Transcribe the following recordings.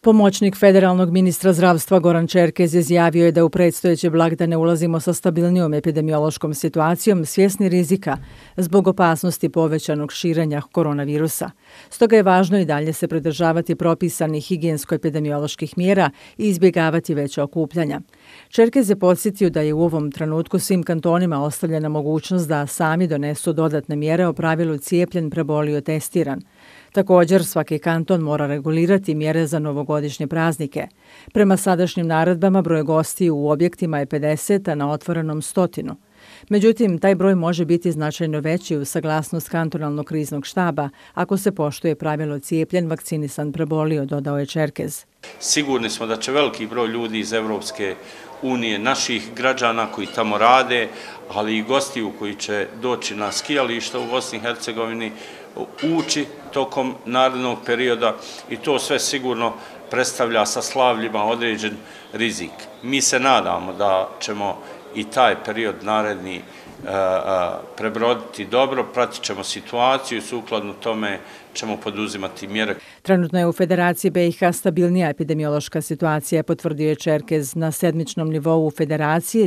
Pomoćnik federalnog ministra zdravstva Goran Čerkez izjavio je da u predstojeće blagdane ulazimo sa stabilnijom epidemiološkom situacijom, svjesni rizika zbog opasnosti povećanog širenja koronavirusa. Stoga je važno i dalje se pridržavati propisanih higijensko-epidemioloških mjera i izbjegavati veća okupljanja. Čerkez je podsjetio da je u ovom trenutku svim kantonima ostavljena mogućnost da sami donesu dodatne mjere o pravilu cijepljen, prebolio, testiran. Također, svaki kanton mora regulirati mjere za novogodišnje praznike. Prema sadašnjim naredbama, broj gostiju u objektima je 50, a na otvorenom 100. Međutim, taj broj može biti značajno veći uz saglasnost kantonalnog kriznog štaba ako se poštuje pravilo cijepljen, vakcinisan, prebolio, dodao je Čerkez. Sigurni smo da će veliki broj ljudi iz Evropske unije, naših građana koji tamo rade, ali i gostiju koji će doći na skijališta u Bosni i Hercegovini, ući tokom narednog perioda i to sve sigurno predstavlja sa slavljima određen rizik. Mi se nadamo da ćemo i taj period naredni prebroditi dobro, pratit ćemo situaciju i sukladno tome ćemo poduzimati mjere. Trenutno je u Federaciji BiH stabilnija epidemiološka situacija, potvrdio je Čerkez. Na sedmičnom nivou u Federaciji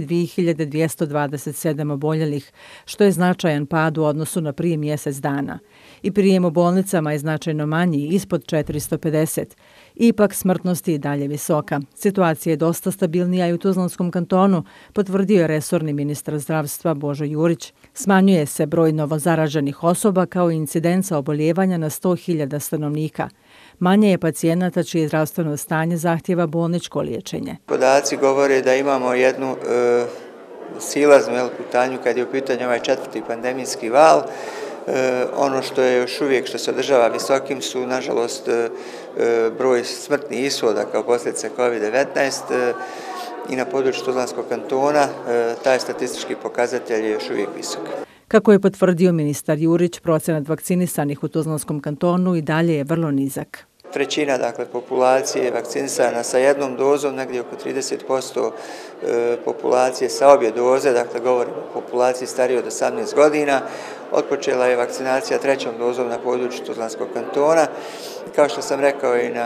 2227 oboljelih, što je značajan pad u odnosu na prije mjesec dana. I prijem u bolnicama je značajno manji, ispod 450. Ipak smrtnost je i dalje visoka. Situacija je dosta stabilnija i u Tuzlanskom kantonu, potvrdio je resorni ministar zdravstva Božo Jurić. Smanjuje se broj novozaraženih osoba kao i incidenca oboljevanja na 100.000 stanovnika. Manje je pacijenata čije zdravstveno stanje zahtjeva bolničko liječenje. Podaci govore da imamo jednu silaznu putanju kad je u pitanju ovaj četvrti pandemijski val. Ono što je još uvijek što se održava visokim su, nažalost, broj smrtnih ishoda kao posljedice COVID-19 i na području Tuzlanskog kantona taj statistički pokazatelj je još uvijek visok. Kako je potvrdio ministar Jurić, procenat vakcinisanih u Tuzlanskom kantonu i dalje je vrlo nizak. Trećina populacije je vakcinisana sa jednom dozom, negdje oko 30% populacije sa obje doze, dakle govorimo o populaciji starije od 18 godina. Otpočela je vakcinacija trećom dozom na području Tuzlanskog kantona. Kao što sam rekao i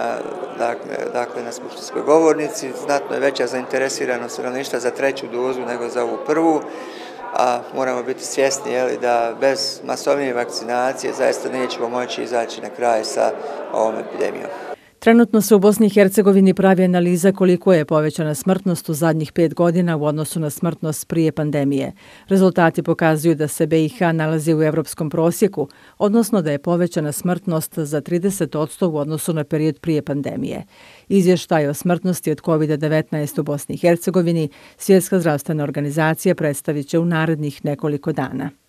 na skupštinskoj govornici, znatno je veća zainteresiranost stanovništva za treću dozu nego za ovu prvu, a moramo biti svjesni da bez masovnije vakcinacije zaista nećemo moći izaći na kraj sa ovom epidemijom. Trenutno se u Bosni i Hercegovini pravi analiza koliko je povećana smrtnost u zadnjih 5 godina u odnosu na smrtnost prije pandemije. Rezultati pokazuju da se BiH nalazi u evropskom prosjeku, odnosno da je povećana smrtnost za 30% u odnosu na period prije pandemije. Izvještaj o smrtnosti od COVID-19 u Bosni i Hercegovini Svjetska zdravstvena organizacija predstavit će u narednih nekoliko dana.